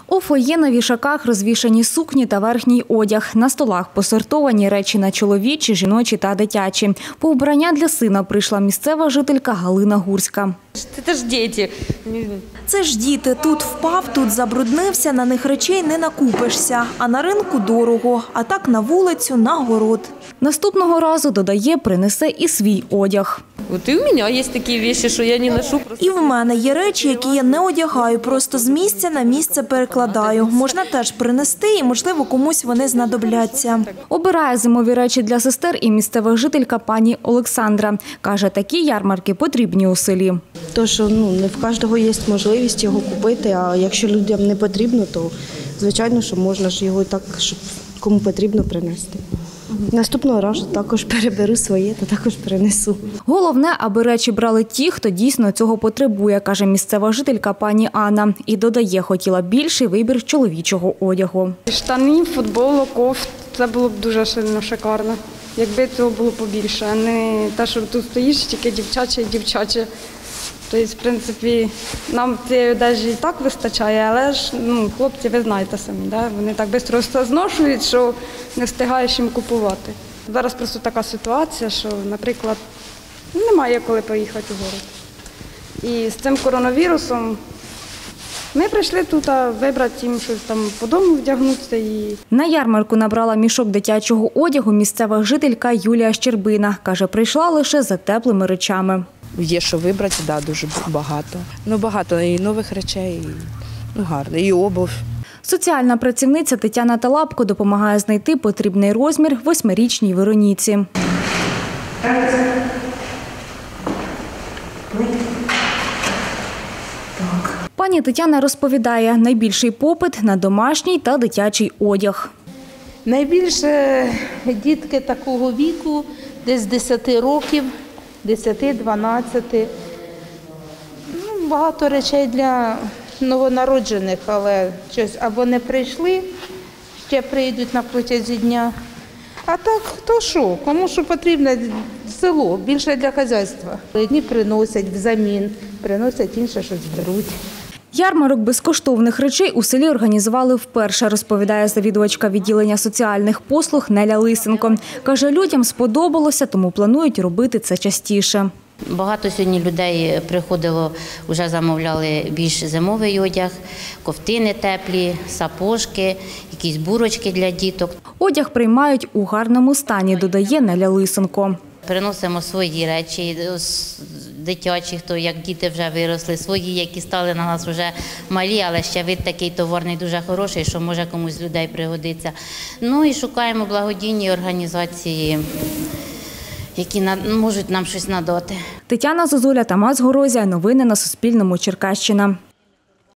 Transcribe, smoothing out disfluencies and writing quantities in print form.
У фоє на вішаках розвішані сукні та верхній одяг. На столах посортовані речі на чоловічі, жіночі та дитячі. По вбрання для сина прийшла місцева жителька Галина Гурська. Це ж діти. Це ж діти. Тут впав, тут забруднився, на них речей не накупишся. А на ринку дорого, а так на вулицю, на город. Наступного разу, додає, принесе і свій одяг. От і у мене є такі речі, що я не ношу. І в мене є речі, які я не одягаю, просто з місця на місце перекладаю. Можна теж принести і, можливо, комусь вони знадобляться. Обирає зимові речі для сестер і місцева жителька пані Олександра. Каже, такі ярмарки потрібні у селі. То, що не в кожного є можливість його купити, а якщо людям не потрібно, то звичайно, що можна ж його так, щоб кому потрібно, принести. Наступного разу також переберу своє та також принесу. Головне, аби речі брали ті, хто дійсно цього потребує, каже місцева жителька пані Анна. І додає, хотіла більший вибір чоловічого одягу. Штани, футболок, кофт – це було б дуже сильно шикарно, якби цього було побільше, а не те, що тут стоїш, тільки дівчаче і дівчаче. Тобто, в принципі, нам цієї одежі і так вистачає, але ж хлопці, ви знаєте самі, да? Вони так швидко все зношують, що не встигаєш їм купувати. Зараз просто така ситуація, що, наприклад, немає коли поїхати у город. І з цим коронавірусом ми прийшли тут вибрати їм щось там по дому вдягнутися. На ярмарку набрала мішок дитячого одягу місцева жителька Юлія Щербина. Каже, прийшла лише за теплими речами. Є що вибрати, дуже багато. Багато і нових речей, і гарно, і обув. Соціальна працівниця Тетяна Талапко допомагає знайти потрібний розмір 8-річній Вероніці. Пані Тетяна розповідає, найбільший попит на домашній та дитячий одяг. Найбільше дітки такого віку, десь 10 років, 10-12. Багато речей для новонароджених, але щось або не прийшли, ще прийдуть на протязі дня. А так, хто що, кому що потрібно, село, більше для хазяйства. Одні приносять взамін, приносять інше, щось беруть. Ярмарок безкоштовних речей у селі організували вперше, розповідає завідувачка відділення соціальних послуг Неля Лисенко. Каже, людям сподобалося, тому планують робити це частіше. Багато сьогодні людей приходило, вже замовляли більш зимовий одяг, ковтини теплі, сапожки, якісь бурочки для діток. Одяг приймають у гарному стані, додає Неля Лисенко. Приносимо свої речі, дитячі, хто як діти вже виросли, свої, які стали на нас вже малі, але ще вид такий товарний дуже хороший, що може комусь з людей пригодиться. Ну і шукаємо благодійні організації, які можуть нам щось надати. Тетяна Зозуля, Тамас Горозія. Новини на Суспільному. Черкащина.